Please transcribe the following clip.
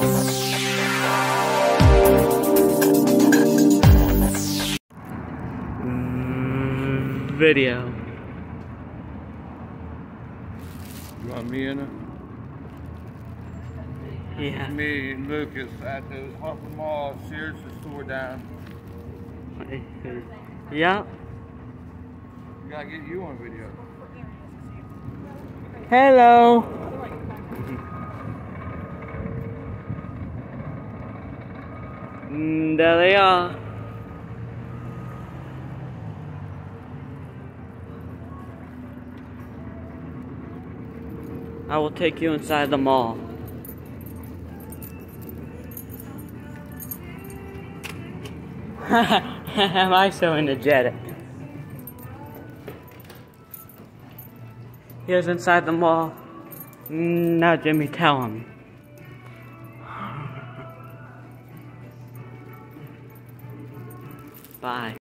Video. You want me in it? Yeah. Me and Lucas at the Harper Mall, Sears store down. Yeah. We gotta get you on video. Hello. There they are. I will take you inside the mall. Am I so energetic? Here's inside the mall. Now Jimmy, tell him. Bye.